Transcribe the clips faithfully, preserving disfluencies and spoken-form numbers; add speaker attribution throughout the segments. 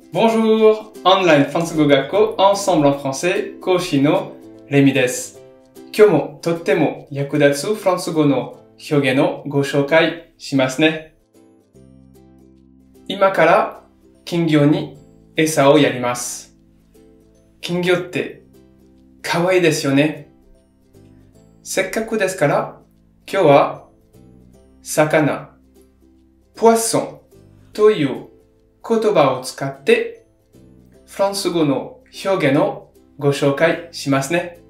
Speaker 1: Bonjour! オンラインフランス語学校 Ensemble en français 講師のレミです。今日もとっても役立つフランス語の表現をご紹介しますね。今から金魚に餌をやります。金魚って可愛いですよね。せっかくですから今日は魚、poisson という言葉を使ってフランス語の表現をご紹介しますね。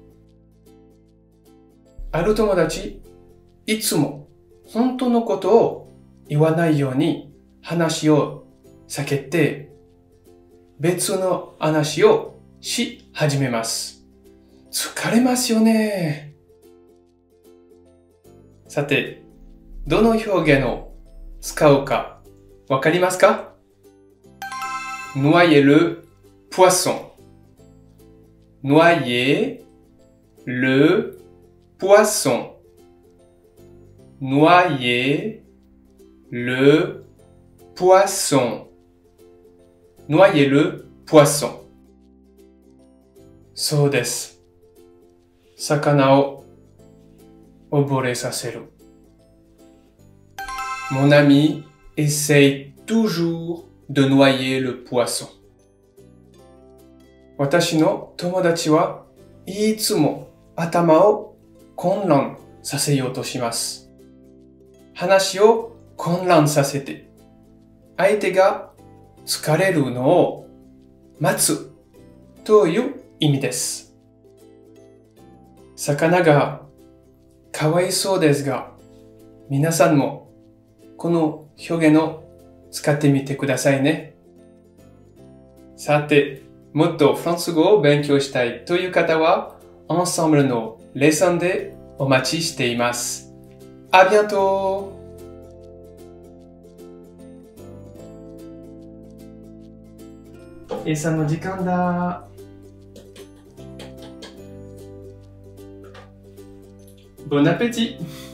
Speaker 1: ある友達、いつも本当のことを言わないように話を避けて別の話をし始めます。疲れますよね。さて、どの表現を使うかわかりますか？Noyer le poisson. Noyer le poisson. Noyer le poisson. Noyer le poisson. そうです。魚を溺れさせる。Mon ami essaye toujours de noyer le poisson. 私の友達はいつも頭を混乱させようとします。話を混乱させて、相手が疲れるのを待つという意味です。魚がかわいそうですが、皆さんもこの表現を使ってみてくださいね。さて、もっとフランス語を勉強したいという方は、Ensembleのレッスンでお待ちしています。À bientôt! 餌の時間だ。Bon appétit!